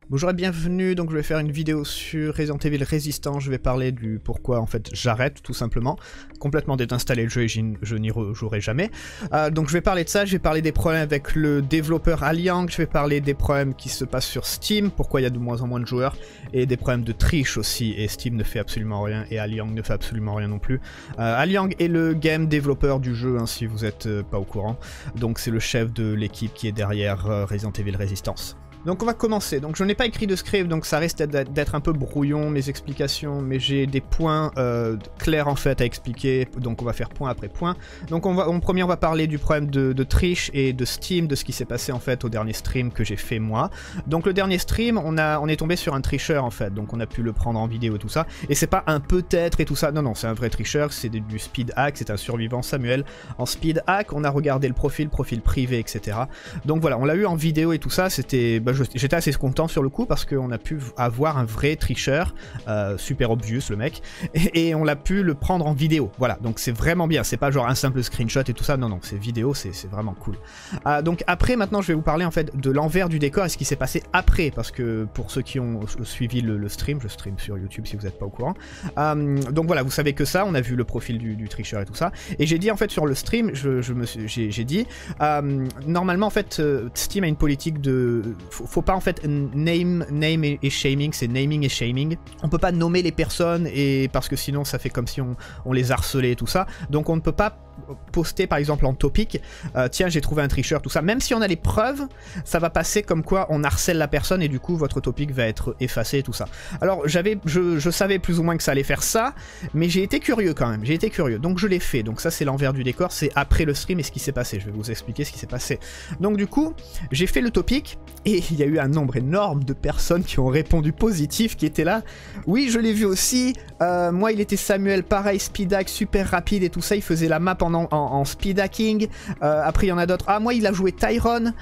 Bonjour et bienvenue, donc je vais faire une vidéo sur Resident Evil Resistance, je vais parler du pourquoi en fait j'arrête tout simplement, complètement désinstaller le jeu et je n'y rejouerai jamais. Donc je vais parler de ça, je vais parler des problèmes avec le développeur Aliang, je vais parler des problèmes qui se passent sur Steam, pourquoi il y a de moins en moins de joueurs, et des problèmes de triche aussi, et Steam ne fait absolument rien, et Aliang ne fait absolument rien non plus. Aliang est le game développeur du jeu, hein, si vous n'êtes pas au courant, donc c'est le chef de l'équipe qui est derrière Resident Evil Resistance. Donc on va commencer, donc je n'ai pas écrit de script, donc ça risque d'être un peu brouillon mes explications, mais j'ai des points clairs en fait à expliquer, donc on va faire point après point. Donc en premier on va parler du problème de triche et de Steam, de ce qui s'est passé en fait au dernier stream que j'ai fait moi. Donc le dernier stream, on est tombé sur un tricheur en fait, donc on a pu le prendre en vidéo et tout ça, et c'est pas un peut-être et tout ça, non non c'est un vrai tricheur, c'est du speed hack, c'est un survivant Samuel en speed hack, on a regardé le profil privé etc. Donc voilà, on l'a eu en vidéo et tout ça, c'était... J'étais assez content sur le coup parce qu'on a pu avoir un vrai tricheur, super obvious le mec, et on l'a pu le prendre en vidéo, voilà, donc c'est vraiment bien, c'est pas genre un simple screenshot et tout ça, non non, c'est vidéo, c'est vraiment cool. Donc après, maintenant je vais vous parler en fait de l'envers du décor et ce qui s'est passé après, parce que pour ceux qui ont suivi le stream, je stream sur YouTube si vous n'êtes pas au courant, donc voilà, vous savez que ça, on a vu le profil du tricheur et tout ça, et j'ai dit en fait sur le stream, j'ai dit, normalement en fait Steam a une politique de... Faut pas en fait name et shaming, c'est naming et shaming. On peut pas nommer les personnes et parce que sinon ça fait comme si on les harcelait et tout ça. Donc on ne peut pas poster par exemple en topic, tiens j'ai trouvé un tricheur, tout ça. Même si on a les preuves, ça va passer comme quoi on harcèle la personne et du coup votre topic va être effacé et tout ça. Alors je savais plus ou moins que ça allait faire ça, mais j'ai été curieux quand même, j'ai été curieux. Donc je l'ai fait, donc ça c'est l'envers du décor, c'est après le stream et ce qui s'est passé. Je vais vous expliquer ce qui s'est passé. Donc du coup, j'ai fait le topic et il y a eu un nombre énorme de personnes qui ont répondu positif, qui étaient là. Oui, je l'ai vu aussi. Moi, il était Samuel, pareil, speed hack, super rapide et tout ça. Il faisait la map en speed hacking. Après, il y en a d'autres. Ah, moi, il a joué Tyrone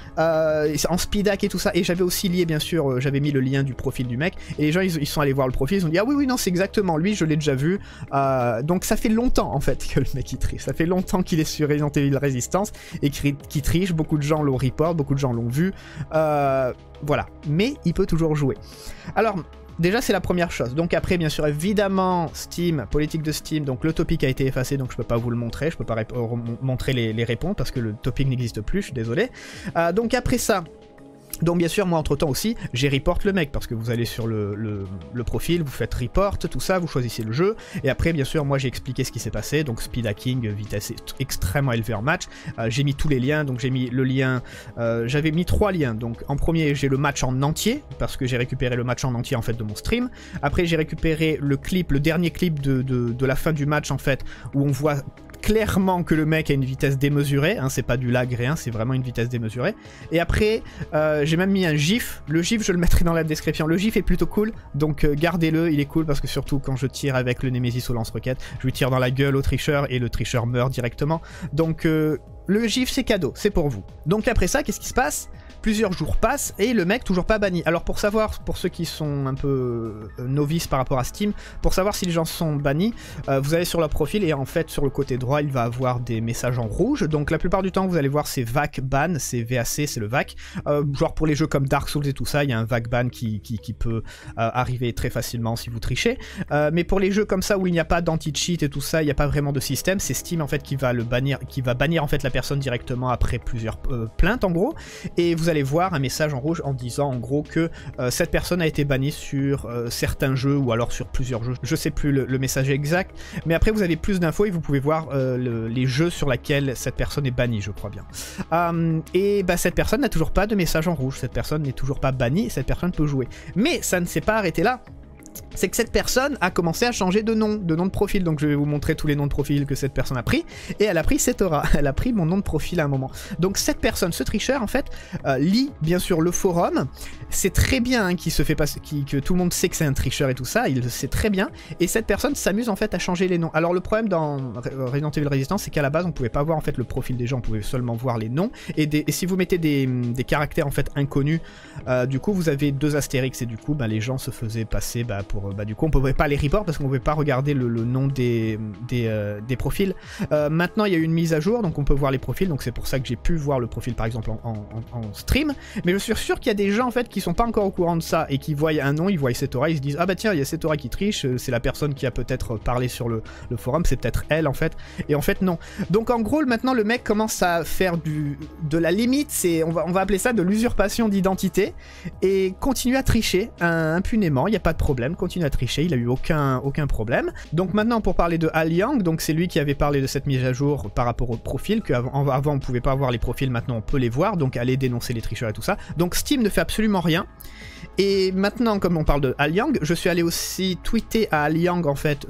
en speed hack et tout ça. Et j'avais aussi lié, bien sûr, j'avais mis le lien du profil du mec. Et les gens, ils sont allés voir le profil. Ils ont dit, ah oui, oui, non, c'est exactement lui, je l'ai déjà vu. Donc, ça fait longtemps, en fait, que le mec, il triche. Ça fait longtemps qu'il est sur Resident Evil Resistance et qu'il triche. Beaucoup de gens l'ont report, beaucoup de gens l'ont vu. Voilà, mais il peut toujours jouer. Alors, déjà c'est la première chose. Donc après, bien sûr, évidemment, Steam, politique de Steam, donc le topic a été effacé, donc je peux pas vous le montrer, je peux pas montrer les réponses parce que le topic n'existe plus, je suis désolé. Donc après ça... Donc bien sûr, moi entre temps aussi, j'ai report le mec, parce que vous allez sur le profil, vous faites report, tout ça, vous choisissez le jeu, et après bien sûr, moi j'ai expliqué ce qui s'est passé, donc speed hacking, vitesse extrêmement élevée en match, j'ai mis tous les liens, donc j'ai mis le lien, j'avais mis 3 liens, donc en premier j'ai le match en entier, parce que j'ai récupéré le match en entier en fait de mon stream, après j'ai récupéré le clip, le dernier clip de la fin du match en fait, où on voit... clairement que le mec a une vitesse démesurée, hein, c'est pas du lag rien, c'est vraiment une vitesse démesurée. Et après, j'ai même mis un gif, le gif je le mettrai dans la description, le gif est plutôt cool, donc gardez-le, il est cool parce que surtout quand je tire avec le Nemesis au lance-roquette, je lui tire dans la gueule au tricheur et le tricheur meurt directement. Donc le gif c'est cadeau, c'est pour vous. Donc après ça, qu'est-ce qui se passe ? Plusieurs jours passent et le mec toujours pas banni. Alors pour savoir, pour ceux qui sont un peu novices par rapport à Steam, pour savoir si les gens sont bannis, vous allez sur leur profil et en fait sur le côté droit il va avoir des messages en rouge. Donc la plupart du temps vous allez voir c'est VAC ban, c'est VAC, c'est le VAC. Genre pour les jeux comme Dark Souls et tout ça, il y a un VAC ban qui peut arriver très facilement si vous trichez. Mais pour les jeux comme ça où il n'y a pas d'anti-cheat et tout ça, il n'y a pas vraiment de système, c'est Steam en fait qui va le bannir, qui va bannir en fait la personne directement après plusieurs plaintes en gros. Et vous allez voir un message en rouge en disant en gros que cette personne a été bannie sur certains jeux ou alors sur plusieurs jeux, je sais plus le message exact, mais après vous avez plus d'infos et vous pouvez voir les jeux sur lesquels cette personne est bannie, je crois bien. Et bah cette personne n'a toujours pas de message en rouge, cette personne n'est toujours pas bannie, cette personne peut jouer. Mais ça ne s'est pas arrêté là. C'est que cette personne a commencé à changer de nom de profil, donc je vais vous montrer tous les noms de profil que cette personne a pris, et elle a pris Setora, elle a pris mon nom de profil à un moment. Donc cette personne, ce tricheur en fait, lit bien sûr le forum, c'est très bien hein, qu'il se fait passer, que tout le monde sait que c'est un tricheur et tout ça, il le sait très bien, et cette personne s'amuse en fait à changer les noms. Alors le problème dans Resident Evil Resistance, c'est qu'à la base on pouvait pas voir en fait le profil des gens, on pouvait seulement voir les noms, et si vous mettez des caractères en fait inconnus, du coup vous avez 2 astérix, et du coup bah, les gens se faisaient passer du coup on pouvait pas les report parce qu'on pouvait pas regarder le nom des profils. Maintenant il y a eu une mise à jour, donc on peut voir les profils, donc c'est pour ça que j'ai pu voir le profil par exemple en stream, mais je suis sûr qu'il y a des gens en fait qui sont pas encore au courant de ça et qui voient un nom, ils voient Setora, ils se disent ah bah tiens il y a Setora qui triche, c'est la personne qui a peut-être parlé sur le forum, c'est peut-être elle en fait, et en fait non. Donc en gros maintenant le mec commence à faire de la limite, on va appeler ça de l'usurpation d'identité, et continue à tricher impunément, il n'y a pas de problème, continue à tricher, il a eu aucun problème. Donc maintenant pour parler de Al Yang, donc c'est lui qui avait parlé de cette mise à jour par rapport au profil, qu'avant on pouvait pas voir les profils, maintenant on peut les voir, donc aller dénoncer les tricheurs et tout ça. Donc Steam ne fait absolument rien. Et maintenant, comme on parle de Al Yang, je suis allé aussi tweeter à Al Yang en fait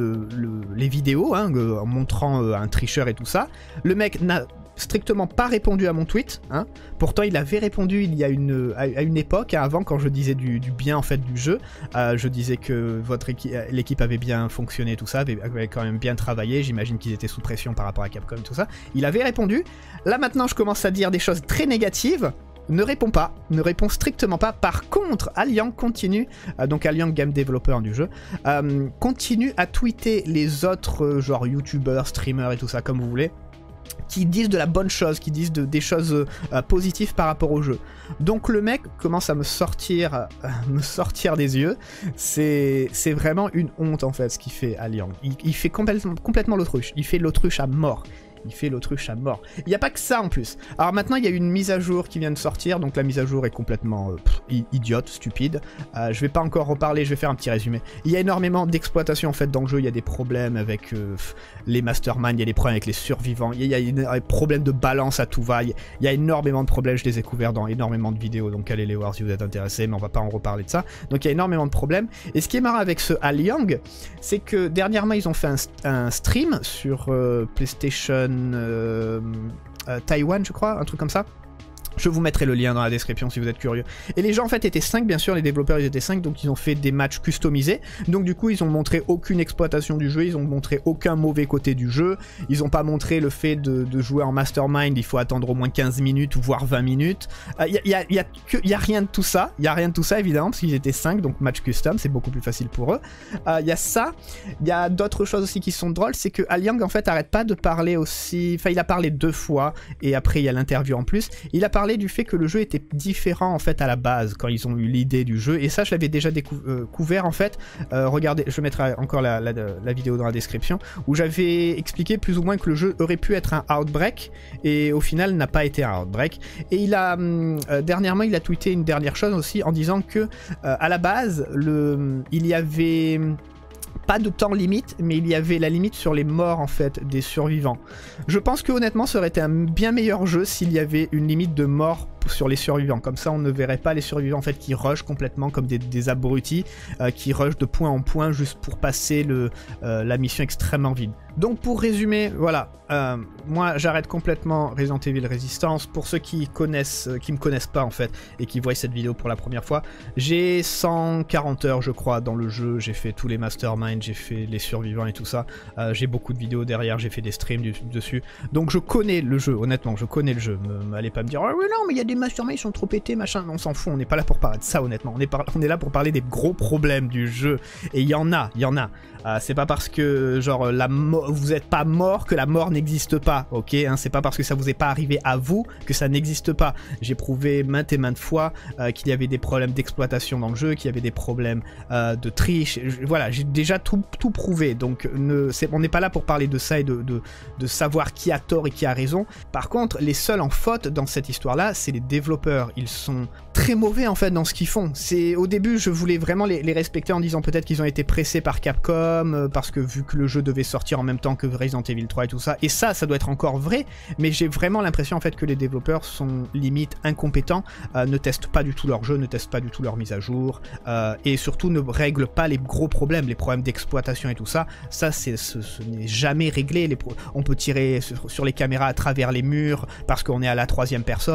les vidéos, hein, en montrant un tricheur et tout ça. Le mec n'a strictement pas répondu à mon tweet, hein. Pourtant il avait répondu il y a à une époque, hein, avant, quand je disais du bien en fait du jeu, je disais que l'équipe avait bien fonctionné, tout ça, avait quand même bien travaillé, j'imagine qu'ils étaient sous pression par rapport à Capcom, tout ça. Il avait répondu, là maintenant je commence à dire des choses très négatives. Ne répond pas, ne répond strictement pas. Par contre, Al Yang continue, donc Al Yang game developer du jeu, continue à tweeter les autres genre youtubeurs, streamers et tout ça comme vous voulez, qui disent de la bonne chose, qui disent des choses positives par rapport au jeu. Donc le mec commence à me sortir des yeux. C'est vraiment une honte en fait ce qu'il fait Al Yang. Il fait complètement l'autruche, il fait l'autruche à mort. Il fait l'autruche à mort. Il n'y a pas que ça en plus. Alors maintenant il y a une mise à jour qui vient de sortir, donc la mise à jour est complètement idiote, stupide. Je vais pas encore reparler, je vais faire un petit résumé. Il y a énormément d'exploitation en fait dans le jeu, il y a des problèmes avec les masterminds, il y a des problèmes avec les survivants, il y a des problèmes de balance à tout va, il y a énormément de problèmes, je les ai couverts dans énormément de vidéos, donc allez les voir si vous êtes intéressés, mais on va pas en reparler de ça. Donc il y a énormément de problèmes, et ce qui est marrant avec ce Al Yang, c'est que dernièrement ils ont fait un stream sur PlayStation Taïwan je crois, un truc comme ça. Je vous mettrai le lien dans la description si vous êtes curieux. Et les gens en fait étaient 5 bien sûr, les développeurs ils étaient 5, donc ils ont fait des matchs customisés. Donc du coup ils ont montré aucune exploitation du jeu, ils ont montré aucun mauvais côté du jeu. Ils ont pas montré le fait de jouer en mastermind, il faut attendre au moins 15 minutes ou voire 20 minutes. Il y a rien de tout ça, il y a rien de tout ça évidemment parce qu'ils étaient 5, donc match custom, c'est beaucoup plus facile pour eux. Il y a ça, il y a d'autres choses aussi qui sont drôles, c'est que Al Yang en fait arrête pas de parler aussi, enfin il a parlé 2 fois et après il y a l'interview en plus. Il a parlé du fait que le jeu était différent en fait à la base quand ils ont eu l'idée du jeu, et ça je l'avais déjà découvert en fait. Regardez, je mettrai encore la vidéo dans la description où j'avais expliqué plus ou moins que le jeu aurait pu être un Outbreak et au final n'a pas été un Outbreak. Et il a dernièrement il a tweeté une dernière chose aussi en disant que à la base il y avait pas de temps limite, mais il y avait la limite sur les morts en fait des survivants. Je pense que honnêtement ça aurait été un bien meilleur jeu s'il y avait une limite de mort sur les survivants, comme ça on ne verrait pas les survivants en fait qui rushent complètement comme des abrutis, qui rushent de point en point juste pour passer la mission extrêmement vide. Donc pour résumer, voilà, moi j'arrête complètement Resident Evil Resistance. Pour ceux qui me connaissent pas en fait et qui voient cette vidéo pour la première fois, j'ai 140 heures je crois dans le jeu, j'ai fait tous les masterminds, j'ai fait les survivants et tout ça, j'ai beaucoup de vidéos derrière, j'ai fait des streams dessus, donc je connais le jeu, honnêtement je connais le jeu. Allez pas me dire oh oui non mais il y a des masterminds ils sont trop pétés machin, on s'en fout, on n'est pas là pour parler de ça honnêtement, on est là pour parler des gros problèmes du jeu, et il y en a. C'est pas parce que genre vous êtes pas mort que la mort n'existe pas, ok hein, c'est pas parce que ça vous est pas arrivé à vous que ça n'existe pas. J'ai prouvé maintes et maintes fois qu'il y avait des problèmes d'exploitation dans le jeu, qu'il y avait des problèmes de triche, voilà, j'ai déjà tout prouvé, donc on n'est pas là pour parler de ça et de savoir qui a tort et qui a raison. Par contre, les seuls en faute dans cette histoire-là, c'est les développeurs. Ils sont très mauvais en fait dans ce qu'ils font. Au début, je voulais vraiment les respecter en disant peut-être qu'ils ont été pressés par Capcom, parce que vu que le jeu devait sortir en même temps que Resident Evil 3 et tout ça, et ça doit être encore vrai, mais j'ai vraiment l'impression en fait que les développeurs sont limite incompétents, ne testent pas du tout leur jeu, ne testent pas du tout leur mise à jour, et surtout ne règlent pas les gros problèmes, les problèmes d'exploitation et tout ça. Ça ce n'est jamais réglé. On peut tirer sur les caméras à travers les murs parce qu'on est à la 3e personne, mais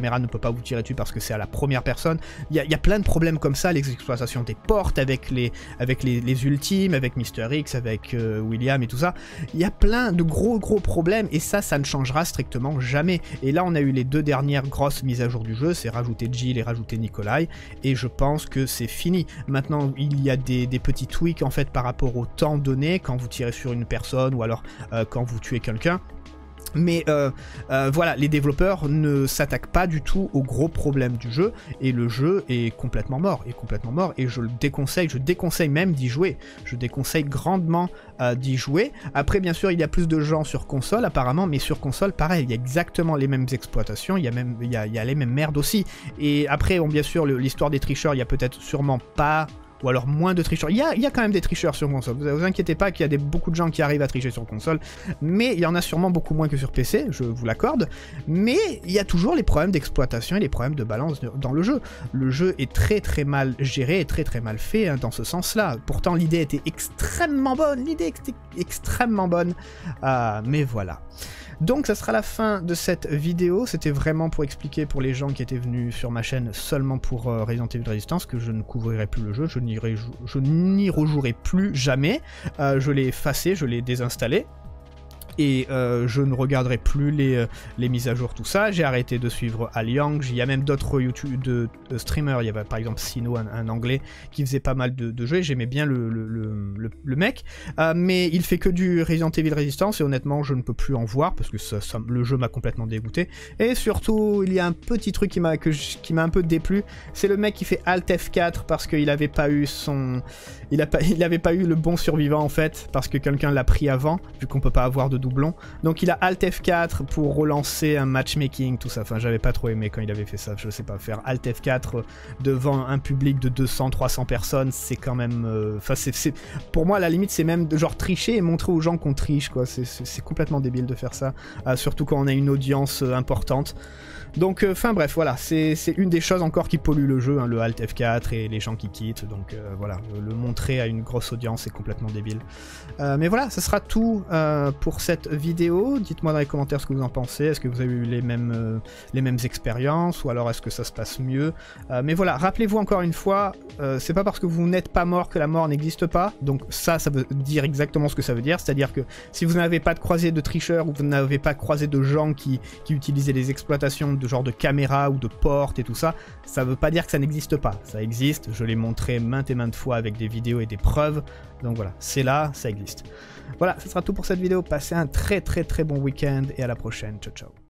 caméra ne peut pas vous tirer dessus parce que c'est à la première personne. Il y a plein de problèmes comme ça, les exploitations des portes avec les ultimes, avec Mister X, avec William et tout ça. Il y a plein de gros problèmes et ça ne changera strictement jamais. Et là on a eu les 2 dernières grosses mises à jour du jeu, c'est rajouter Jill et rajouter Nikolai, et je pense que c'est fini. Maintenant il y a des petits tweaks en fait par rapport au temps donné quand vous tirez sur une personne ou alors quand vous tuez quelqu'un. Mais voilà, les développeurs ne s'attaquent pas du tout aux gros problèmes du jeu, et le jeu est complètement mort, et je le déconseille, je déconseille même d'y jouer, je déconseille grandement d'y jouer. Après bien sûr il y a plus de gens sur console apparemment, mais sur console pareil, il y a exactement les mêmes exploitations, il y a les mêmes merdes aussi, et après bon, bien sûr l'histoire des tricheurs, il y a peut-être sûrement pas... ou alors moins de tricheurs. Il y a quand même des tricheurs sur console, vous inquiétez pas qu'il y a beaucoup de gens qui arrivent à tricher sur console, mais il y en a sûrement beaucoup moins que sur PC, je vous l'accorde, mais il y a toujours les problèmes d'exploitation et les problèmes de balance dans le jeu. Le jeu est très mal géré et très mal fait hein, dans ce sens-là. Pourtant l'idée était extrêmement bonne, mais voilà. Donc ça sera la fin de cette vidéo, c'était vraiment pour expliquer pour les gens qui étaient venus sur ma chaîne seulement pour Resident Evil Resistance que je ne couvrirai plus le jeu, je n'y rejouerai plus jamais, je l'ai effacé, je l'ai désinstallé. Et je ne regarderai plus les mises à jour, tout ça. J'ai arrêté de suivre Al Yang. Il y a même d'autres YouTube de streamers. Il y avait par exemple Sino, un anglais, qui faisait pas mal de jeux. J'aimais bien le mec. Mais il fait que du Resident Evil Resistance. Et honnêtement, je ne peux plus en voir parce que le jeu m'a complètement dégoûté. Et surtout, il y a un petit truc qui m'a un peu déplu. C'est le mec qui fait Alt F4 parce qu'il n'avait pas eu il avait pas eu le bon survivant en fait. Parce que quelqu'un l'a pris avant. Vu qu'on peut pas avoir de doublon. Donc il a Alt F4 pour relancer un matchmaking, tout ça. Enfin, j'avais pas trop aimé quand il avait fait ça. Je sais pas, faire Alt F4 devant un public de 200-300 personnes, c'est quand même... Enfin, pour moi, à la limite, c'est même de genre tricher et montrer aux gens qu'on triche, quoi. C'est complètement débile de faire ça. Surtout quand on a une audience importante. Donc, enfin bref, voilà, c'est une des choses encore qui pollue le jeu, hein, le Alt F4 et les gens qui quittent, donc voilà, le montrer à une grosse audience, c'est complètement débile. Mais voilà, ça sera tout pour cette vidéo, dites-moi dans les commentaires ce que vous en pensez, est-ce que vous avez eu les mêmes expériences, ou alors est-ce que ça se passe mieux, mais voilà, rappelez-vous encore une fois, c'est pas parce que vous n'êtes pas mort que la mort n'existe pas, donc ça veut dire exactement ce que ça veut dire, c'est-à-dire que si vous n'avez pas de croisé de tricheurs, ou vous n'avez pas croisé de gens qui utilisaient les exploitations de genre de caméra ou de porte et tout ça, ça veut pas dire que ça n'existe pas. Ça existe, je l'ai montré maintes et maintes fois avec des vidéos et des preuves. Donc voilà, c'est là, ça existe. Voilà, ce sera tout pour cette vidéo. Passez un très bon week-end et à la prochaine. Ciao ciao.